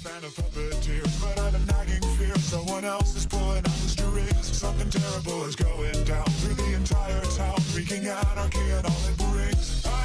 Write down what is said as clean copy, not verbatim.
fan of puppeteers, but I've a nagging fear someone else is pulling out the strings. Something terrible is going down through the entire town, wreaking anarchy and all it brings.